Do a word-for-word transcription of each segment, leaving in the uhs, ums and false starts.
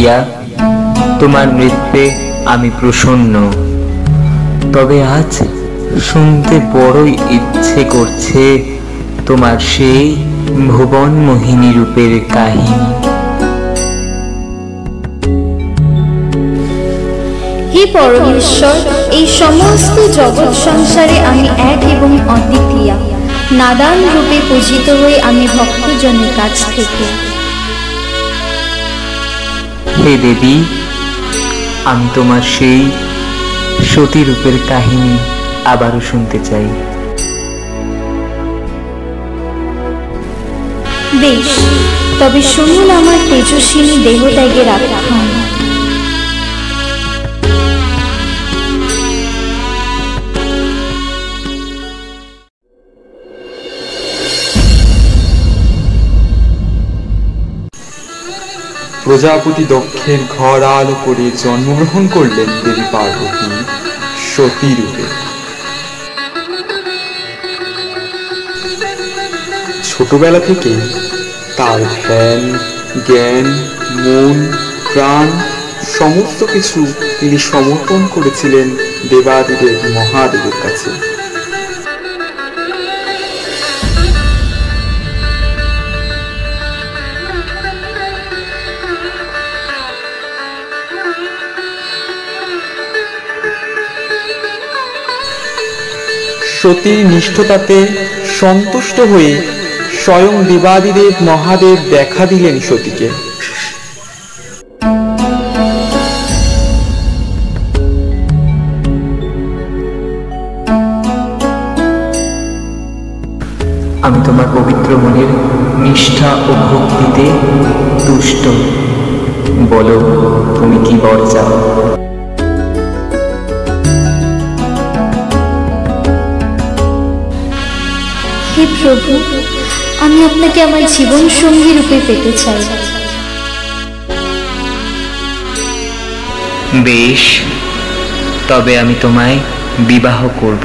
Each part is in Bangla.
প্রিয়া, তোমার নৃত্যে আমি প্রসন্ন। তবে আজ শুনতে বড়ই ইচ্ছে করছে তোমার সেই ভুবন মোহিনী রূপের কাহিনী। হে পরমেশ্বর, এই সমস্ত জগৎ সংসারে আমি এক এবং অদ্বিতীয়া, নাদান রূপে পূজিত হয়ে আমি ভক্তজনের কাছ থেকে। হে দেবী, আমি তোমার সেই সতী রূপের কাহিনী আবারও শুনতে চাই। বেশ, তবে শুনুন আমার তেজস্বিনী দেহত্যাগের আখ্যান। প্রজাপতি দক্ষের ঘর আলো করে জন্মগ্রহণ করলেন দেবী পার্বতী সতী রূপে। ছোটবেলা থেকে তার ধ্যান, জ্ঞান, মন, প্রাণ সমস্ত কিছু তিনি সমর্পণ করেছিলেন দেবাদিদেব মহাদেবের কাছে। সতীর নিষ্ঠতাতে সন্তুষ্ট হয়ে স্বয়ং দেবাদিদেব মহাদেব দেখা দিলেন সতীকে। আমি তোমার পবিত্র মনের নিষ্ঠা ও ভক্তিতে তুষ্ট। বলো, তুমি কি বর চাও? হে প্রভু, আমি আপনাকে আমার জীবন সঙ্গী রূপে পেতে চাই। বেশ, তবে আমি তোমায় বিবাহ করব।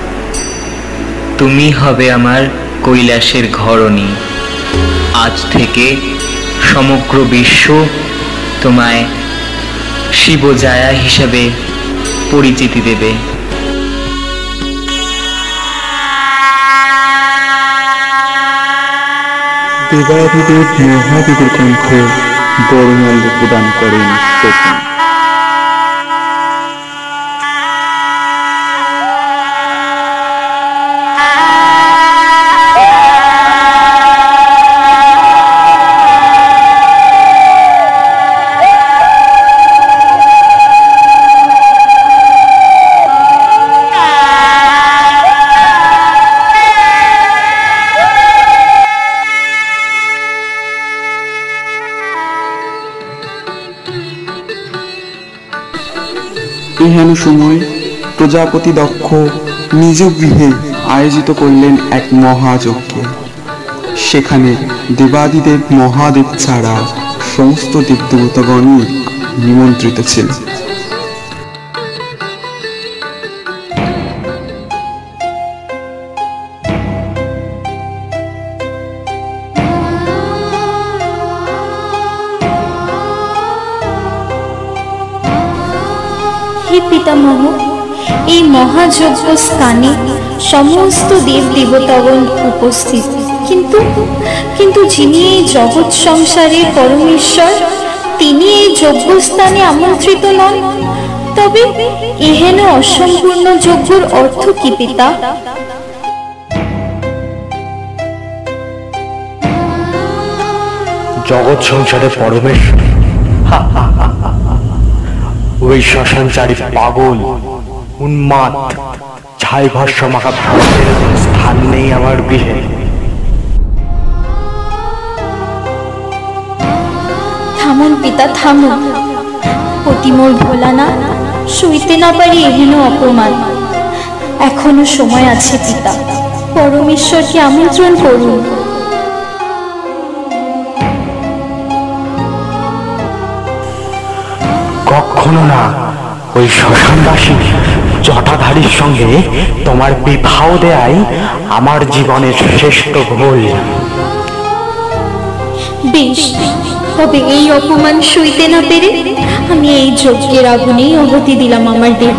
তুমি হবে আমার কৈলাসের ঘরণী। আজ থেকে সমগ্র বিশ্ব তোমায় শিবজায়া হিসাবে পরিচিতি দেবে। দেবাদিদেব মহাদেবের কণ্ঠে বরমাল্য প্রদান করেন সতী। এহেন সময় প্রজাপতি দক্ষ নিজ গৃহে আয়োজিত করলেন এক মহাযজ্ঞ। সেখানে দেবাদিদেব মহাদেব ছাড়া সমস্ত দেবদেবতাগণই নিমন্ত্রিত ছিলেন। হে পিতামহ, এই মহাযজ্ঞ স্থানে সমস্ত দেব দেবতাগণ উপস্থিত, কিন্তু কিন্তু যিনি এই জগৎ সংসারের পরমেশ্বর, তিনি এই যজ্ঞস্থানে আমন্ত্রিত নন। তবে এহেন অসম্পূর্ণ যজ্ঞের অর্থ কি পিতা? জগৎ সংসারে পরমেশ্বর ওই শ্মশানচারী পাগল উন্মাদ ছাই ভস্য মাখা ভ্রান্তের স্থান নেই আমার গৃহে। থামুন পিতা, থামুন। অতিমোর ভোলানা, সইতে না পারি এহেন অপমান। এখনো সময় আছে পিতা, পরমেশ্বরকে আমন্ত্রণ করুন। কখনো না, ওই শ্মশানবাসী জটাধারীর সঙ্গে তোমার বিবাহ দেয়াই আমার জীবনের শ্রেষ্ঠ ভুল। বেশ, তবে এই অপমান সইতে না পেরে আমি এই যজ্ঞের আগুনেই আহুতি দিলাম আমার দেহ।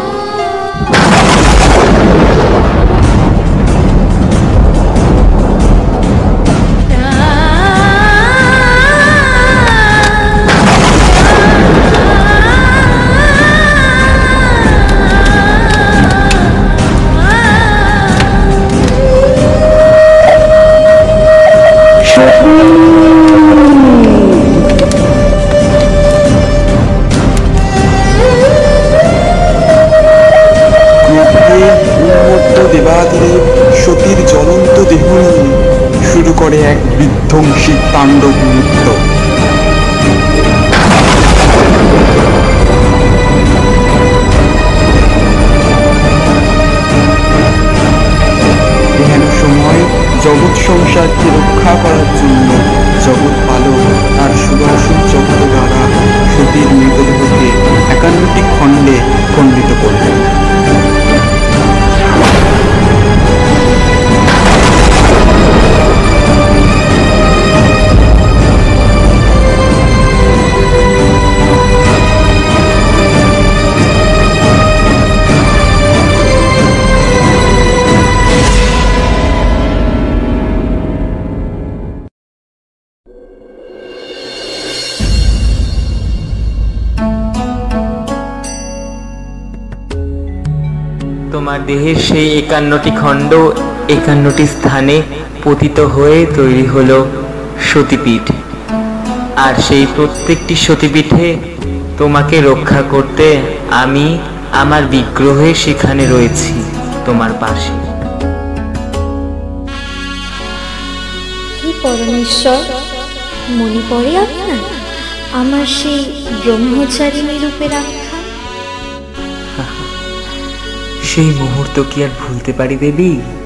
দেবাদিদেব সতীর জ্বলন্ত দেহ নিয়ে শুরু করে এক বিধ্বংসী তাণ্ডব নৃত্য। এহেন সময় জগৎ সংসারকে রক্ষা করার জন্য জগৎ পালক তার সুদর্শন চক্র দ্বারা সতীর মৃতদেহকে একান্নটি খণ্ডে খণ্ডিত করলেন। তোমার দেহের সেই একান্নটি খণ্ড একান্নটি স্থানে পতিত হয়ে তৈরি হলো সতীপীঠ, আর সেই প্রত্যেকটি সতীপীঠে তোমাকে রক্ষা করতে আমি আমার বিগ্রহে সেখানে রয়েছি তোমার পাশে। হে পরমেশ্বর, মনে পড়ে আপনার আমার সেই ব্রহ্মচারিণী রূপের আখ্যান? সেই মুহূর্ত কি আর ভুলতে পারি দেবী?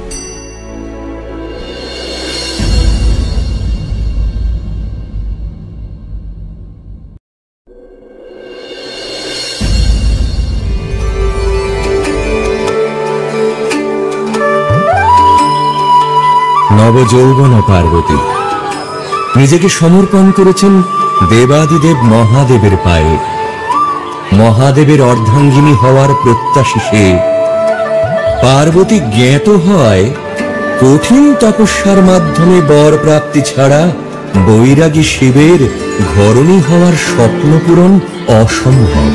নবযৌবনা পার্বতী নিজেকে সমর্পণ করেছেন দেবাদিদেব মহাদেবের পায়ে। মহাদেবের অর্ধাঙ্গিনী হওয়ার প্রত্যাশী সে। পার্বতী জ্ঞাত হয় কঠিন তপস্যার মাধ্যমে বর প্রাপ্তি ছাড়া বৈরাগী শিবের ঘরণী হওয়ার স্বপ্ন পূরণ অসম্ভব।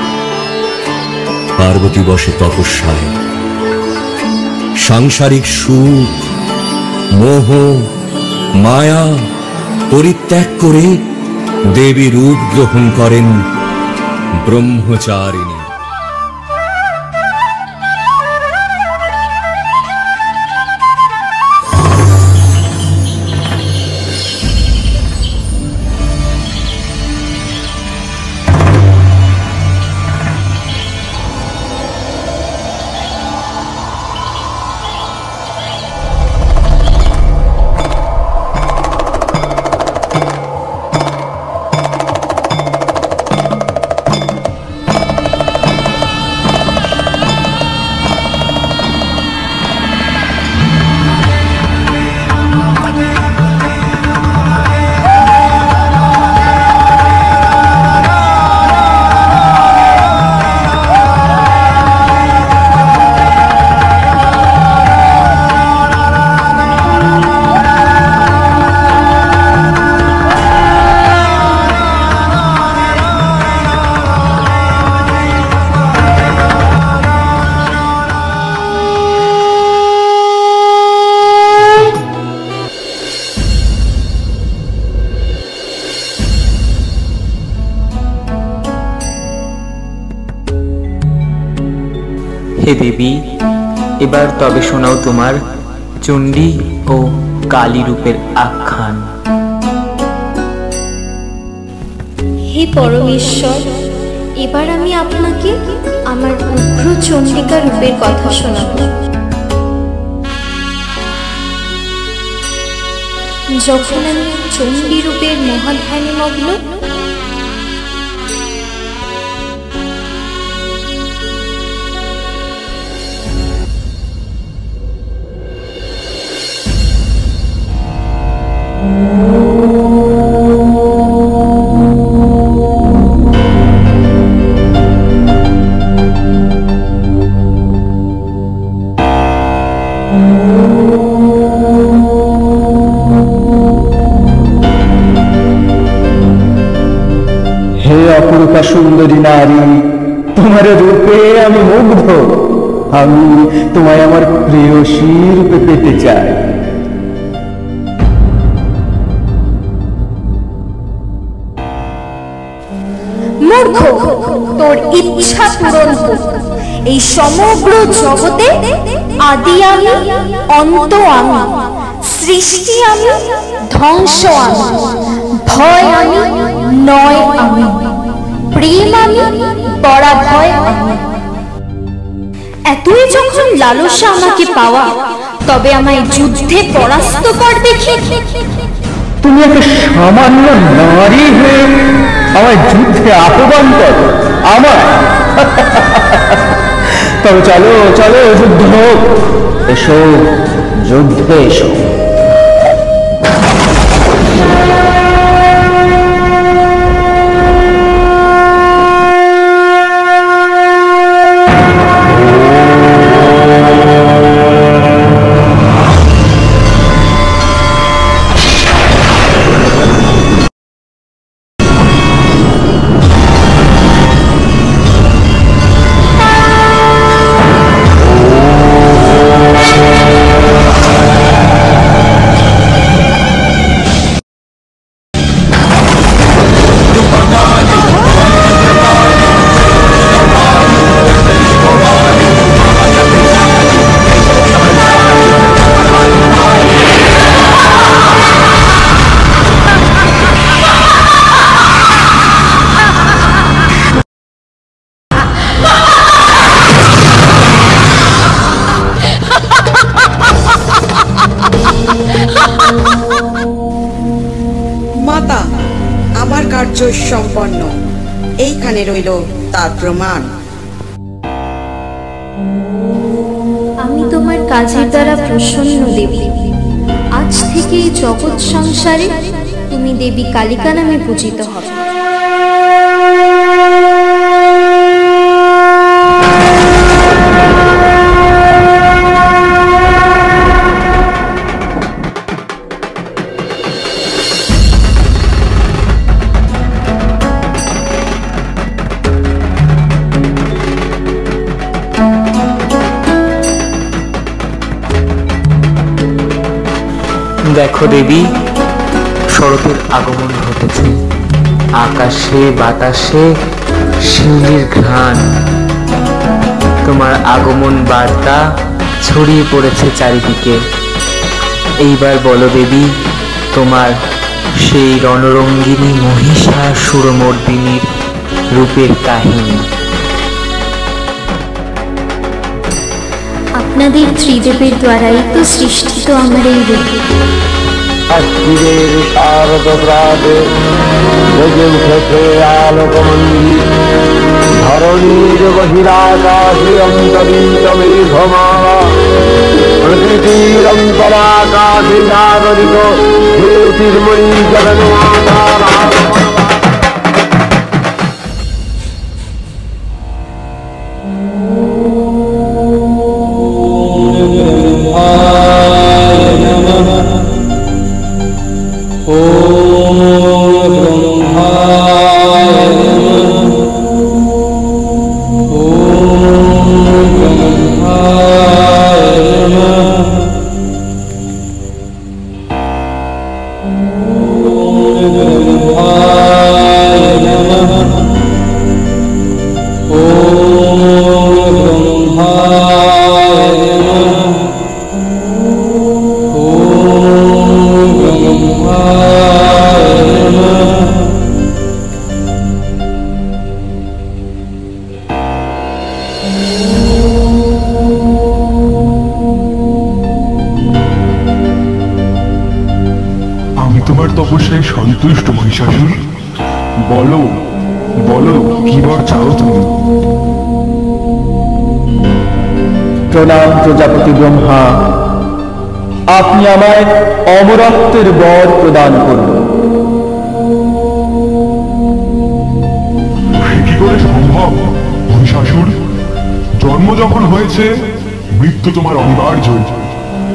পার্বতী বসে তপস্যায়। সাংসারিক সুখ, মোহ, মায়া পরিত্যাগ করে দেবী রূপ গ্রহণ করেন ব্রহ্মচারিণী। হে দেবী, এবার তবে শোনাও তোমার চণ্ডী ও কালী রূপের আখ্যান। হে পরমেশ্বর, এবার আমি আপনাকে আমার উগ্র চণ্ডিকা রূপের কথা শোনাব। যখন আমি চণ্ডী রূপের মহাধ্যানে মগ্ন, Oh হে অপরূপা সুন্দরী নারী, তোমার রূপে আমি মুগ্ধ। আমি তোমায় আমার প্রেয়সী রূপে পেতে চাই। মূর্খ, তোর ইচ্ছা পূরণ হোক। এই সমগ্র জগতে আদি আমি, অন্ত আমি, সৃষ্টি আমি, ধ্বংস আমি, ভয় আমি, নয় আমি, প্রেম আমি, পরাভয় আমি। এতই যখন লালসা আমাকে পাওয়া, তবে আমায় যুদ্ধে পরাস্ত কর দেখি। তুমি একটা সামান্য নারী হয়ে আমায় যুদ্ধে আহ্বান করো? আমার তবে চলো চলো, যুদ্ধ হোক। এসো, যুদ্ধে এসো। মাতা, আমার কার্য সম্পন্ন। এইখানে রইল তার প্রমাণ। আমি তোমার কাজের দ্বারা প্রসন্ন দেবী। আজ থেকে এই জগৎ সংসারে তুমি দেবী কালিকা নামে পূজিত হবে। দেখো দেবী, শরতের আগমন ঘটেছে। আকাশে বাতাসে শিউলির ঘ্রাণ। তোমার আগমন বার্তা ছড়িয়ে পড়েছে চারিদিকে। এইবার বলো দেবী, তোমার সেই রণরঙ্গিনী মহিষাসুরমর্দিনীর রূপের কাহিনী। আপনাদের ত্রিদেবের দ্বারাই তো সৃষ্টিত আমার এই রূপ। আজকের শারদ প্রাতে জেগে উঠেছে আলোকমন্দির। ধরণীর বহিরাকাশে অন্তরিত মেঘমালা, প্রকৃতির অন্তরাকাশে জাগরিত জ্যোতির্ময়ী জগন্মাতা। তোমার তপস্যায় সন্তুষ্ট মহিষাসুর। বলো বলো, কি বর চাও তুমি? প্রণাম প্রজাপতি ব্রহ্মা, আপনি আমায় অমরত্বের বর প্রদান করুন। কি করে সম্ভব মহিষাসুর? জন্ম যখন হয়েছে, মৃত্যু তোমার অনিবার্য।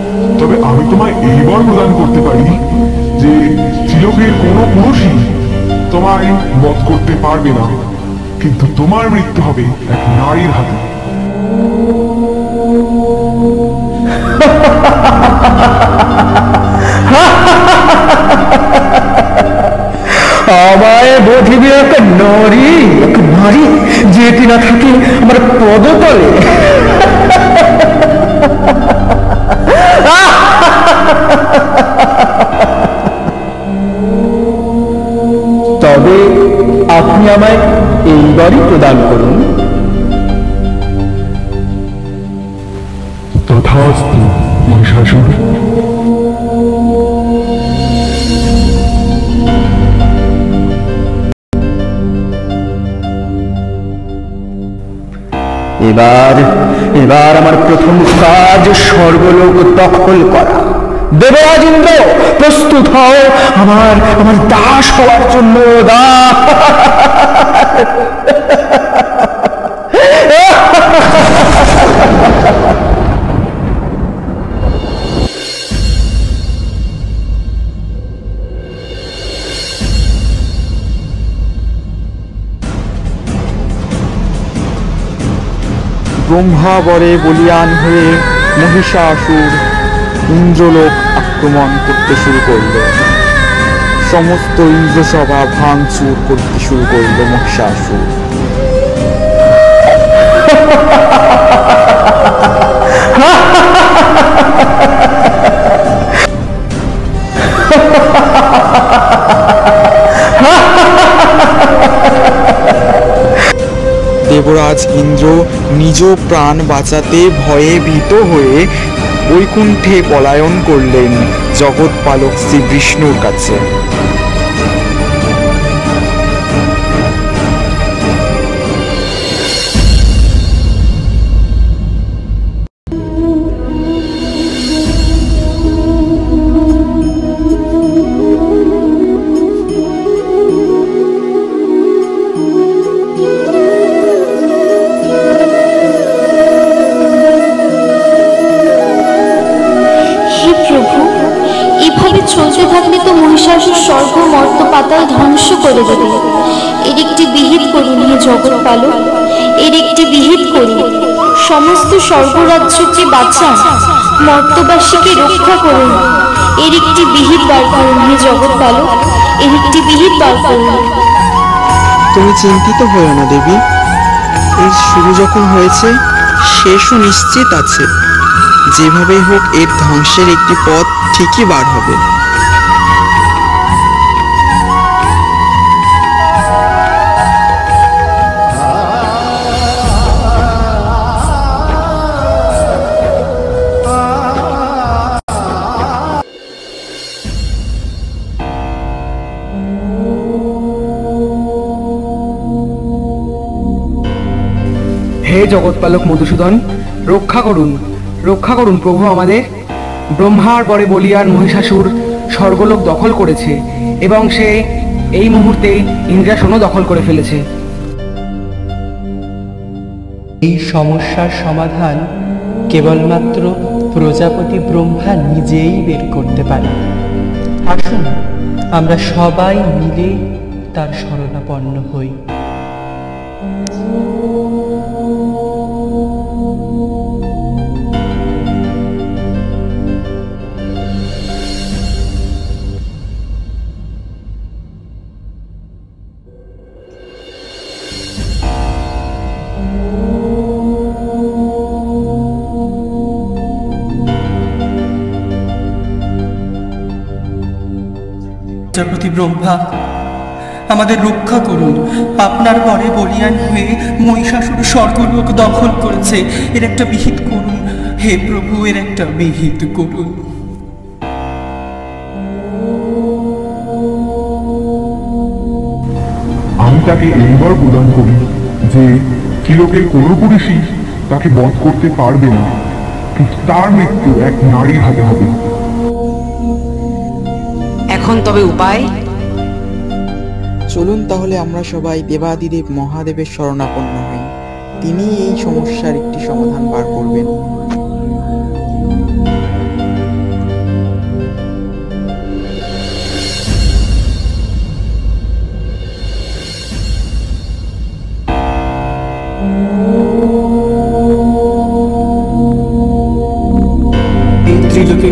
এই বর প্রদান করতে পারি যে ত্রিলোকের কোনো পুরুষই তোমায় বধ করতে পারবে না, কিন্তু তোমার মৃত্যু হবে এক নারীর হাতে। আমায় বোধিবে এক নারী, এক নারী যে কিনা থাকে আমার পদতলে। তবে আপনি আমায় এইবারই প্রদান করুন। তথাস্তু মহিষাসুর। এবার এবার আমার প্রথম কাজ স্বর্গলোক দখল করা। দেবরাজ ইন্দ্র, প্রস্তুত হও আমার আমার দাস হওয়ার জন্য। দাস ব্রহ্মা বরে বলিয়ান হয়ে মহিষাসুর ইন্দ্রলোক আক্রমণ করতে শুরু করল। সমস্ত ইন্দ্রসভা ভাঙচুর করতে শুরু করল মহিষাসুর। দেবরাজ ইন্দ্র নিজ প্রাণ বাঁচাতে ভয়ে ভীত হয়ে বৈকুণ্ঠে পলায়ন করলেন জগৎপালক শ্রী বিষ্ণুর কাছে। চলতে থাকলে তো মহিষাসুর স্বর্গ মর্ত পাতাল ধ্বংস করে দেবে। এর একটি বিহিত করুন হে জগৎপালক, এর একটি বিহিত করুন। সমস্ত স্বর্গরাজ্যকে বাঁচান, মর্তবাসীকে রক্ষা করুন। এর একটি বিহিত বার করুন হে জগৎপালক, এর একটি বিহিত বার করুন। তুমি চিন্তিত হও না দেবী, এর শুরু যখন হয়েছে শেষও নিশ্চিত আছে। যেভাবেই হোক এর ধ্বংসের একটি পথ ঠিকই বার হবে। হে জগৎপালক মধুসূদন, রক্ষা করুন, রক্ষা করুন প্রভু আমাদের। ব্রহ্মার পরে বলিয়ান মহিষাসুর স্বর্গলোক দখল করেছে এবং সে এই মুহূর্তে ইন্দ্রাসনও দখল করে ফেলেছে। এই সমস্যার সমাধান কেবলমাত্র প্রজাপতি ব্রহ্মা নিজেই বের করতে পারে। আসুন আমরা সবাই মিলে তার শরণাপন্ন হই। প্রজাপতি ব্রহ্মা, আমাদের রক্ষা করুন। আপনার পরে বলিয়ান হয়ে মহিষাসুর স্বর্গলোক দখল করেছে, এর একটা বিহিত করুন হে প্রভু, এর একটা বিহিত করুন। আমি তাকে এইবার প্রদান করি যে ত্রিলোকের কোনো পুরুষই তাকে বধ করতে পারবে না, কিন্তু তার মৃত্যু এক নারীর হাতে হবে। এখন তবে উপায়? চলুন তাহলে আমরা সবাই দেবাদিদেব মহাদেবের শরণাপন্ন হই। তিনি এই সমস্যার একটি সমাধান বার করবেন।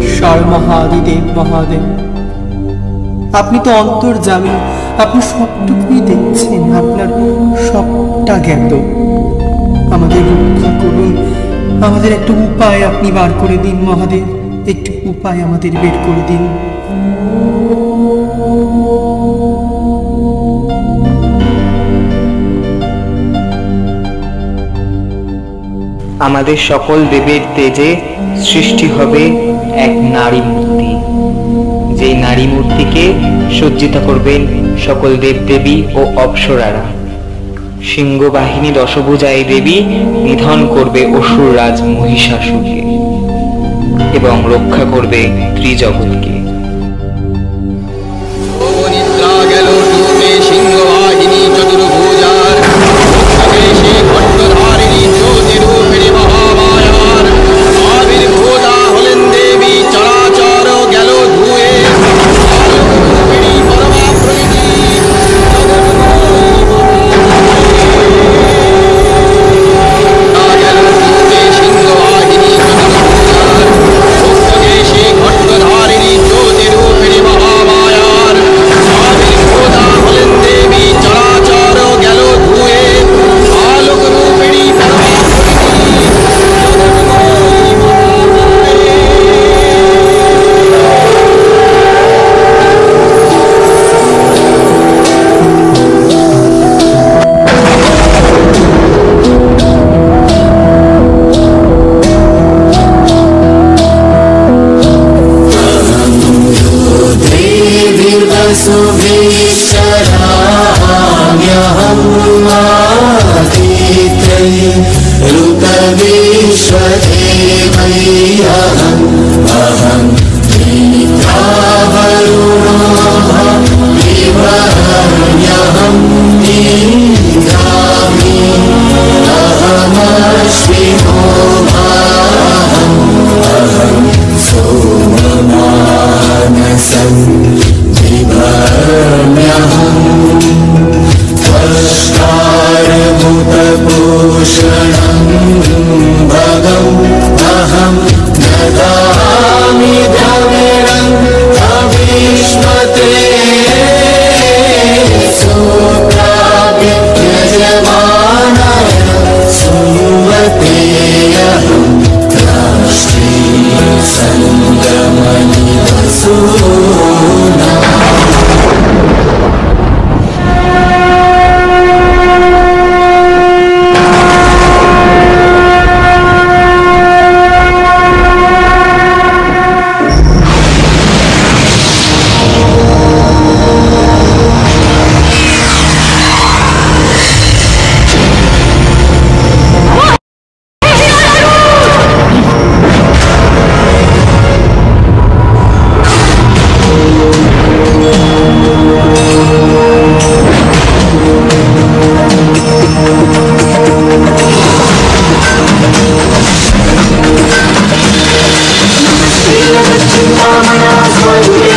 ঈশ্বর মহাদিদেব মহাদেব, আপনি তো অন্তর্যামী, আপনি সবটুকুই দেখছেন, আপনার সবটা জ্ঞাত। আমাদের রক্ষা করুন, আমাদের একটা উপায় আপনি বার করে দিন মহাদেব, একটু উপায় আমাদের বের করে দিন। আমাদের সকল দেবের তেজে সৃষ্টি হবে এক নারী মূর্তি, যে নারী মূর্তিকে সজ্জিত করবেন সকল দেবদেবী ও অপ্সরারা। সিংহবাহিনী দশভুজায় দেবী নিধন করবে অসুররাজ মহিষাসুরকে এবং রক্ষা করবে ত্রিজগৎকে। সিংহবাহিনী চতুর্ভুজার আবির্ভূতা হলেন দেবী, চরাচর গেল ধুয়ে, সিংহবাহিনী ঘট্টধারিণী জ্যোতিরূপিণী মহামায়ার আবির্ভূতা হলেন দেবী, চরাচর গেল ধুয়ে, আলোক রূপিণী Mama,